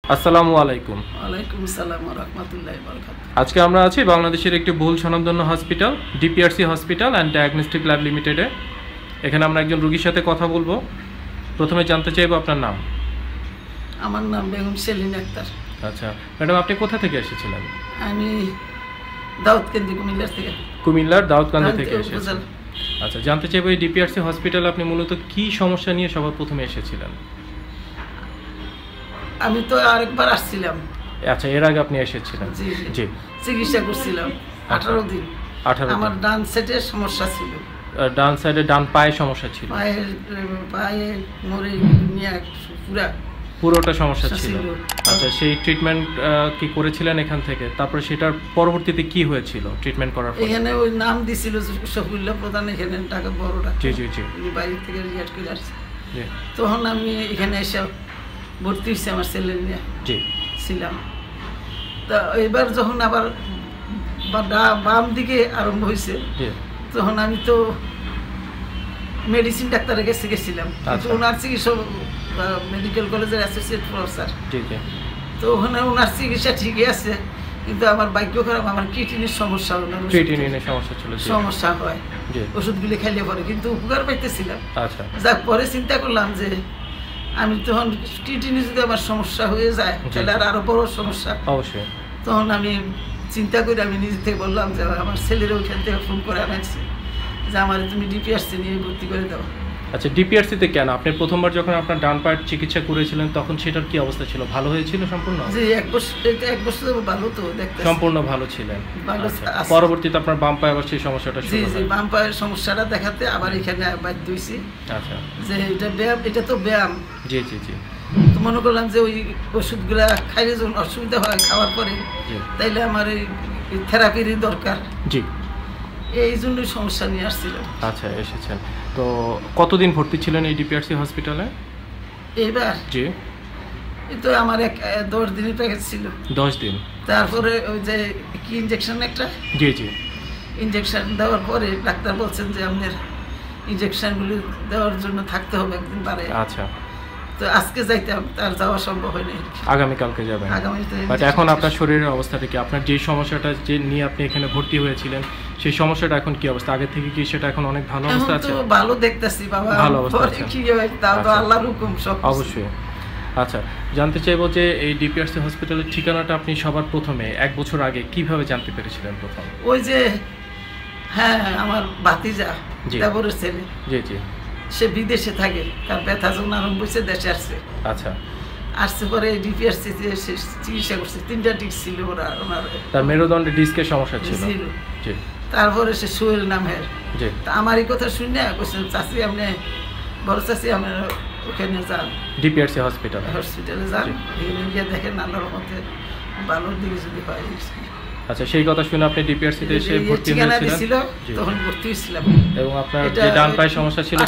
আসসালামু আলাইকুম। ওয়ালাইকুম আসসালাম ওয়া রাহমাতুল্লাহি ওয়া বারাকাতুহু। আজকে আমরা আছি বাংলাদেশের একটি বহুল স্বনামধন্য hospital DPRC hospital and diagnostic lab লিমিটেডে। এখানে আমরা একজন রোগীর সাথে কথা বলবো। প্রথমে জানতে চাইবো আপনার নাম। আমার নাম বেগম সেলিন আক্তার। আচ্ছা ম্যাডাম, আপনি কোথা থেকে এসেছিলেন? আমি দাউদকান্দি কুমিল্লার থেকে। কুমিল্লার দাউদকান্দি থেকে এসেছেন। আচ্ছা, জানতে চাইবো এই ডিপিআরসি হসপিটালে আপনি মূলত কি সমস্যা নিয়ে সবার প্রথমে এসেছিলেন? আমি তো আরেকবার আসছিলাম। আচ্ছা, এর আগে আপনি এসেছিলেন? জি জি। চিকিৎসা করছিলাম 18 দিন। 18 আমার ডান সাইডে সমস্যা ছিল। ডান সাইডে ডান পায়ে সমস্যা ছিল? পায়ে মরে নিয়ে পুরোটা সমস্যা ছিল। আচ্ছা, সেই ট্রিটমেন্ট কি করেছিলেন এখান থেকে? তারপরে সেটার পরবর্তীতে কি হয়েছিল ট্রিটমেন্ট করার পর? এখানে ওই নাম দিছিল শফিউল্লাহ প্রধান, এখানে ঢাকা বড়টা। জি জি জি। বাইরে থেকে রিয়াজ করে আসছে। তখন আমি এখানে এসে ভর্তি হয়েছি, আমার ছেলে নিয়ে ছিলাম। তা এবার যখন আবার বাম দিকে আরম্ভ হয়েছে, তখন আমি তো মেডিসিন ডাক্তারের কাছে গেছিলাম। ওনার চিকিৎসা মেডিকেল কলেজের অ্যাসোসিয়েট প্রফেসর, তো ওখানে ওনার চিকিৎসা ঠিকই আছে, কিন্তু আমার ভাগ্য খারাপ, আমার কিডনির সমস্যা সমস্যা হয়। ওষুধগুলি খাইলে পরে কিন্তু উপকার পাইতেছিলাম। যাক, পরে চিন্তা করলাম যে আমি তখন কিডনি যদি আমার সমস্যা হয়ে যায় তাহলে আরো বড় সমস্যা। অবশ্যই। তখন আমি চিন্তা করে আমি নিজে থেকে বললাম যে আমার ছেলের ওইখান থেকে ফোন করে আনাইছি যে আমার তুমি ডিপিআরসি নিয়ে ভর্তি করে দাও। আচ্ছা, ডিপিআরসিতে কেন? আপনি প্রথমবার যখন আপনার ডান পায়ের চিকিৎসা করেছিলেন তখন সেটার কি অবস্থা ছিল? ভালো হয়েছিল সম্পূর্ণ? জি, এক বছর ভালো তো দেখতে সম্পূর্ণ ভালো ছিলেন। পরবর্তীতে আপনার বাম পায়ে আবার সেই সমস্যাটা শুরু হয়? জি, বাম পায়ের সমস্যাটা দেখাতে আবার এখানে বাধ্য হইছি। আচ্ছা, যে এটা ব্যায়াম, এটা তো ব্যায়াম। জি জি জি। তো মনে করলাম যে ওই ওষুধগুলা খাইলে যখন অসুবিধা হয় খাওয়ার পরে, তাইলে আমার এই থেরাপিরই দরকার। জি, এই জন্যই সমস্যা নিয়ে আসছিলাম। আচ্ছা, এসেছেন। তো কতদিন ভর্তি ছিলেন এই ডিপিআরসি হসপিটালে? এইবার জি, এই তো আমার 10 দিনের প্যাকেজ ছিল। 10 দিন। তারপরে ওই যে কি ইনজেকশন একটা, জি জি, ইনজেকশন দেওয়ার পরে ডাক্তার বলছেন যে আপনার ইনজেকশনগুলো দেওয়ার জন্য থাকতে হবে একদিন বারে। আচ্ছা, তো আজকে যাইতাম, তার যাওয়া সম্ভব হয়নি। আগামীকালকে যাবেন? বাট এখন আপনার শরীরের অবস্থাটা কি? আপনার যে সমস্যাটা যে নিয়ে আপনি এখানে ভর্তি হয়েছিলেন সেই সমস্যাটা এখন কি অবস্থা? আগে থেকে কি সেটা এখন অনেক ভালো অবস্থা আছে? এখন তো ভালো দেখতেছি বাবা। ভালো অবস্থা আছে? কি হয় তাও তো আল্লাহর হুকুম সব। অবশ্যই। আচ্ছা, জানতে চাইবো যে এই ডিপিআরসি হসপিটালের ঠিকানাটা আপনি সবার প্রথমে 1 বছর আগে কিভাবে জানতে পেরেছিলেন প্রথম? ওই যে হ্যাঁ, আমার ভাতিজা দেবরের ছেলে, জি জি, সে বিদেশে থাকে, তার ব্যথা যখন আরম্ভ হয়েছে দেশে আসছে। আচ্ছা, আসছে পরে ডিপিআরসি চিকিৎসা করছে, 3টা ডিস্ক ছিল ওনার। তার মেরুদণ্ডে ডিস্কের সমস্যা ছিল। জি। তারপরে সে সোহেল নামের, জি, আমার এই কথা শুনে বলছেন চাচি আপনি, বড় চাচি আমরা ওখানে যান, ডিপিআরসি হসপিটালে যান, গিয়ে দেখেন আল্লাহর রহমতে ভালো দিকে যদি হয়। আচ্ছা, সেই কথা শুনে আপনি ডিপিআরসিতে এসে ভর্তি হয়েছিলেন? তখন ভর্তি হয়েছিলাম। এবং আপনার যে ডান পায়ের সমস্যা ছিল,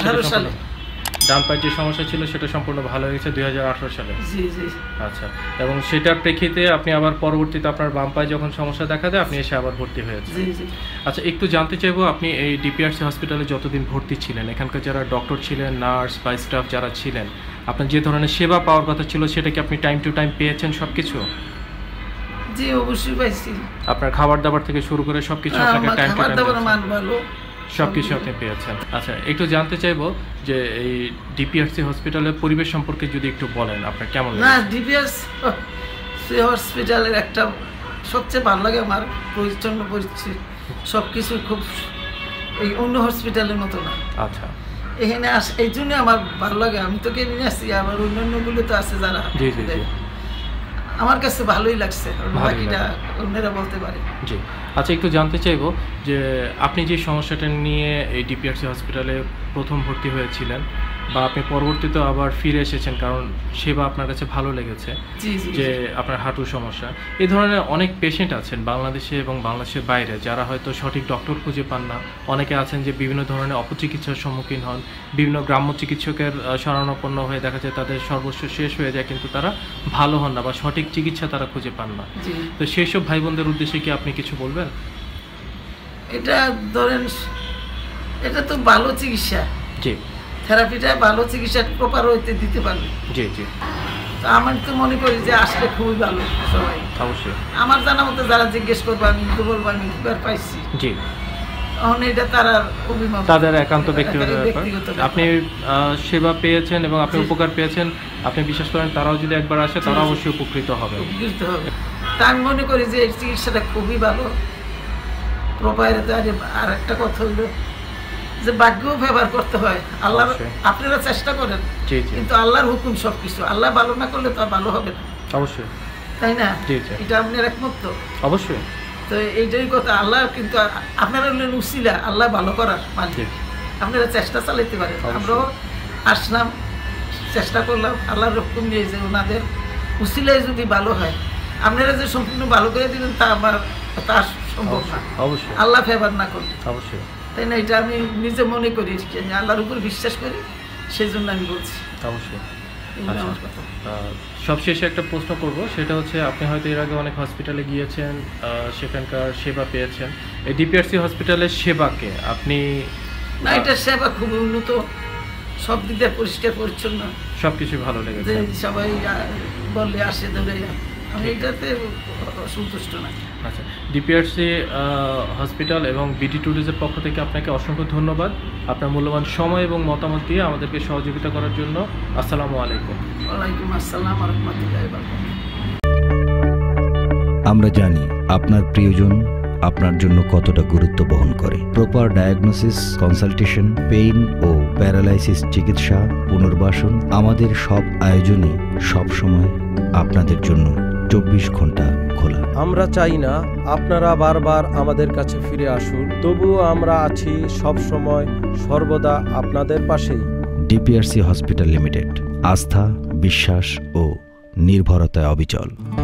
ডান পায়ের যে সমস্যা ছিল সেটা সম্পূর্ণ ভালো হয়েছে 2018 সালে? জি জি। আচ্ছা, এবং সেটার প্রেক্ষিতে আপনি আবার পরবর্তীতে আপনার বাম পায়ে যখন সমস্যা দেখা দেয় আপনি এসে আবার ভর্তি হয়েছেন? জি জি। আচ্ছা, একটু জানতে চাইবো আপনি এই ডিপিআরসি হসপিটালে যতদিন ভর্তি ছিলেন এখানকার যারা ডক্টর ছিলেন, নার্স বা স্টাফ যারা ছিলেন, আপনার যে ধরনের সেবা পাওয়ার কথা ছিল সেটা কি আপনি টাইম টু টাইম পেয়েছেন সব কিছু? জি, অবশ্যই পাইছি। আপনার খাবার দাবার থেকে শুরু করে সবকিছু আপনাকে টাইম টু টাইম মান ভালো সবকিছু আপনি পেয়েছেন? আচ্ছা, একটু জানতে চাইবো যে এই ডিপিআরসি হসপিটালের পরিবেশ সম্পর্কে যদি একটু বলেন আপনার কেমন লাগে? না, ডিপিআরসি হসপিটালের একটা সবচেয়ে ভালো লাগে আমার পরিচ্ছন্ন পরিচ্ছন্ন সবকিছু, খুব এই অন্য হসপিটালের মতো না। আচ্ছা, এখানে এই জন্য আমার ভালো লাগে। আমি তো কে নিয়ে আসছি, আমার অন্যান্যগুলো তো আছে যারা, জি জি, আমার কাছে ভালোই লাগছে, বাকিটা অন্যরা বলতে পারে। জি। আচ্ছা, একটু জানতে চাইবো যে আপনি যে সমস্যাটা নিয়ে এই ডিপিআরসি হসপিটালে প্রথম ভর্তি হয়েছিলেন বা আপনি পরবর্তীতে আবার ফিরে এসেছেন কারণ সেবা আপনার কাছে ভালো লেগেছে, যে আপনার হাঁটুর সমস্যা, এই ধরনের অনেক পেশেন্ট আছেন বাংলাদেশে এবং বাংলাদেশের বাইরে যারা হয়তো সঠিক ডক্টর খুঁজে পান না। অনেকে আছেন যে বিভিন্ন ধরনের অপচিকিৎসার সম্মুখীন হন, বিভিন্ন গ্রাম্য চিকিৎসকের শরণাপন্ন হয়ে দেখা যায় তাদের সর্বস্ব শেষ হয়ে যায়, কিন্তু তারা ভালো হন না বা সঠিক চিকিৎসা তারা খুঁজে পান না। তো সেই সব ভাই বোনদের উদ্দেশ্যে কি আপনি কিছু বলবেন? এটা ধরেন, এটা তো ভালো চিকিৎসা, জি, থেরাপিটা ভালো চিকিৎসা প্রপার হইতে দিতে পারবে। জি জি। তো আমি তো মনে করি যে আসলে খুবই ভালো সবাই। অবশ্যই আমার জানা মতো যারা জিজ্ঞেস করবো আমি তো বলবো আমি দুবার পাইছি। জি, তখন এটা তারা অভিমত, তাদের একান্ত ব্যক্তিগত ব্যাপার। আপনি সেবা পেয়েছেন এবং আপনি উপকার পেয়েছেন, আপনি বিশ্বাস করেন তারাও যদি একবার আসে তারা অবশ্যই উপকৃত হবে। তা আমি মনে করি যে এই চিকিৎসাটা খুবই ভালো। প্রোপাইরে আর একটা কথা হইলো যে ভাগ্যও ব্যবহার করতে হয়। আল্লাহ আপনারা চেষ্টা করেন, কিন্তু আল্লাহর হুকুম সবকিছু। আল্লাহ ভালো না করলে তো আর ভালো হবে না, অবশ্যই, তাই না? এটা আপনার একমত তো? অবশ্যই। তো এইটাই কথা, আল্লাহ কিন্তু আপনারা হলেন উসিলা আল্লাহ ভালো করার মালিক। আপনারা চেষ্টা চালাইতে পারেন। আমরাও আসলাম, চেষ্টা করলাম আল্লাহর হুকুম নিয়ে যে ওনাদের উসিলায় যদি ভালো হয়, আপনারা যে সম্পূর্ণ ভালো করে দিবেন তা আমার তা সম্ভব না, অবশ্যই আল্লাহ ফেভার না করলে, অবশ্যই, তাই না? এটা আমি নিজে মনে করি, আল্লাহর উপর বিশ্বাস করি, সেই জন্য আমি বলছি। অবশ্যই। সবশেষে একটা প্রশ্ন করব, সেটা হচ্ছে আপনি হয়তো এর আগে অনেক হসপিটালে গিয়েছেন, সেখানকার সেবা পেয়েছেন। এই ডিপিআরসি হসপিটালের সেবাকে আপনি? না, এটা সেবা খুবই উন্নত, সব দিক দিয়ে পরিষ্কার পরিচ্ছন্ন, সবকিছু ভালো লেগেছে। সবাই বললে আসে ধরে, আমি এটাতে সন্তুষ্ট না। আচ্ছা, ডিপিআরসি হসপিটাল এবং বিডি ট্যুরিজমের পক্ষ থেকে আপনাকে অসংখ্য ধন্যবাদ আপনার মূল্যবান সময় এবং মতামত দিয়ে আমাদেরকে সহযোগিতা করার জন্য। আসসালামু আলাইকুম। ওয়ালাইকুম আসসালাম ওয়া রাহমাতুল্লাহি ওয়া বারাকাতুহু। আমরা জানি আপনার প্রিয়জন আপনার জন্য কতটা গুরুত্ব বহন করে। প্রপার ডায়াগনোসিস, কনসালটেশন, পেইন ও প্যারালাইসিস চিকিৎসা, পুনর্বাসন, আমাদের সব আয়োজনই সবসময় আপনাদের জন্য 24 ঘন্টা খোলা। আমরা চাই না আপনারা বারবার আমাদের কাছে ফিরে আসুন, তবুও আমরা আছি সব সময় সর্বদা আপনাদের পাশেই। ডিপিআরসি হসপিটাল লিমিটেড, আস্থা, বিশ্বাস ও নির্ভরতায় অবিচল।